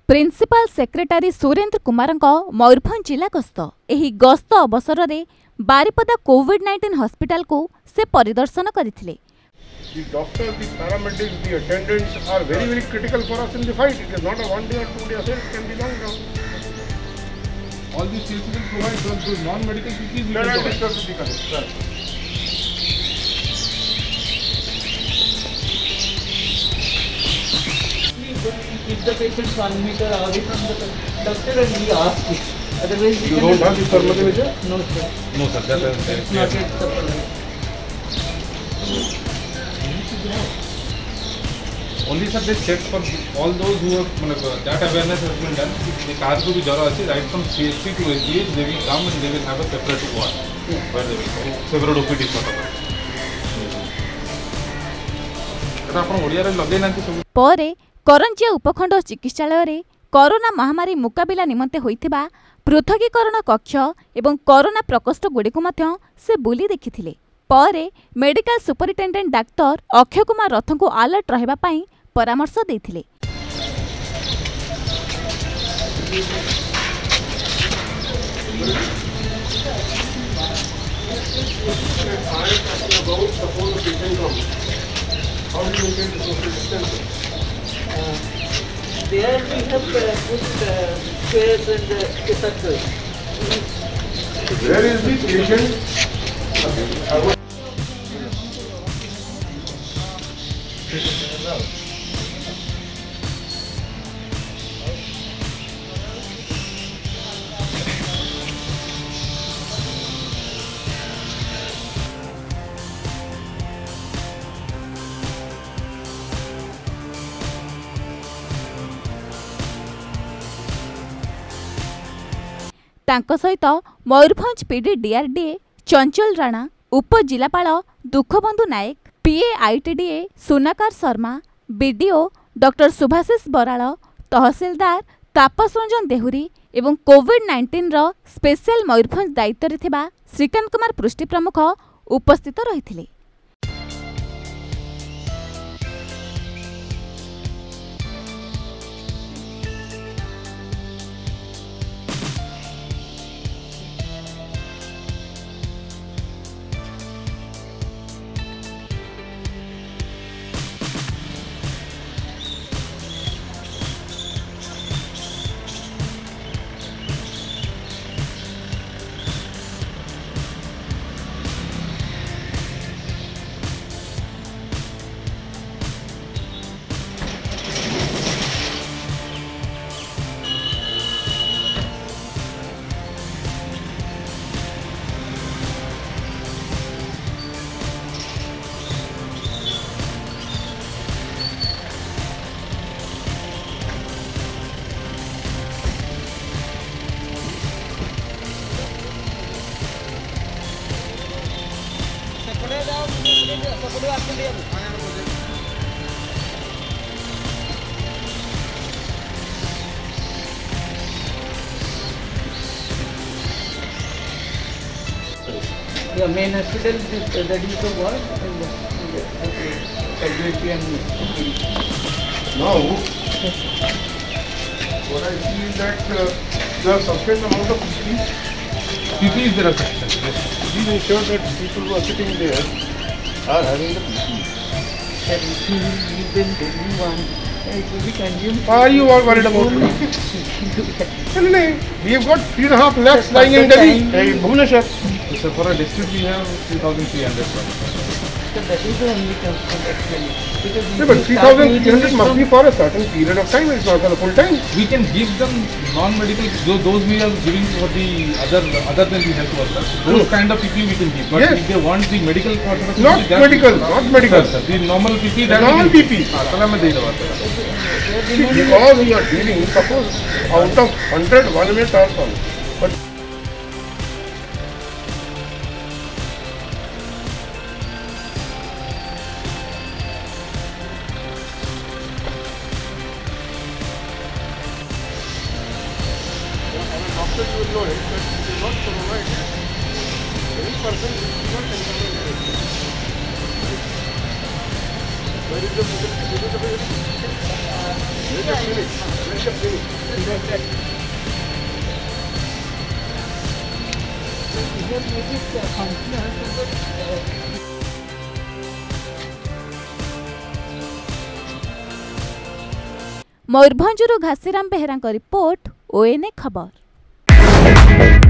Principal secretary Surendra Kumar Mayurbhanj जिला गस्त एही गस्त अवसर में बारिपदा कोविड-19 हॉस्पिटल को से परिदर्शन करथिले। The doctors, the paramedics, the attendants are very critical for us in the fight. It is not a 1 day or 2 day affair, it can be long term. All these things will provide those non-medical PPEs. That I discussed with the colleagues, sir. Keep the patients 1 meter away from the doctor and we ask it. Otherwise, You don't have the thermometer? No, sir. No, sir. That It's not yet supplied. Only sir, they check for all those who have that awareness has been done. The car को भी जरा अच्छी right from CHC to SGH, they will come and they will have a separate ward where they will go separate OPD for that. ऐसा अपन ओडिया रे लगे ना कि सब परे करंजिया उपखंड चिकित्सालय रे कोरोना महामारी मुकाबिला निमंते होइथिबा पृथकीकरण कक्ष एवं कोरोना प्रकोष्ठ गुडी को मध्य से बुली देखिथिले। परे medical superintendent doctor Akshay Kumar Rath को अलर्ट रहबा पई परामर्श देथिले। There we have put chairs and circles. Where is the patient? तांको सहित मयूरभंज पीडी डीआरडीए चंचल राणा, उपजिलापाल Dukhabandhu Nayak, PA ITDA Sunakar Sharma, BDO doctor Subhashish Baral, तहसीलदार तापस रंजन देहुरी एवं कोविड-19 रो स्पेशल मयूरभंज दायित्व थिबा श्रीकांत कुमार पृष्टि प्रमुख उपस्थित रहिथिले। The main hospital, that is the ward, and casualty and Now, what I see is that there are sufficient amount of PPEs there are sufficient. Yes. Please ensure that people who are sitting there are having the PPE. that if you will give them everyone, it will be consumed. Why are you all worried about it? No, we have got 3.5 lakhs lying in Delhi, Bhubaneswar. So for a district we have 3,300. So that is the only concern actually. Because Yeah, but 3,300 must be for a certain period of time, it's not for the full time. We can give them non-medical, those we are giving for the other than the health workers. Those kind of PPE we can give. But Yes. if they want the medical part of the Not PPE, that medical, we- not medical. Sir, the normal PPE, that Normal we give. PPE. चला मैं दे दूँगा sir. See, because we are dealing, suppose out of 100, 1 may turn on. But doctors will know it, but it is not provided. Any person is not entitled to it. Where is the clinic? मयूरभंजरू Ghasiram Behera report, ONA खबर।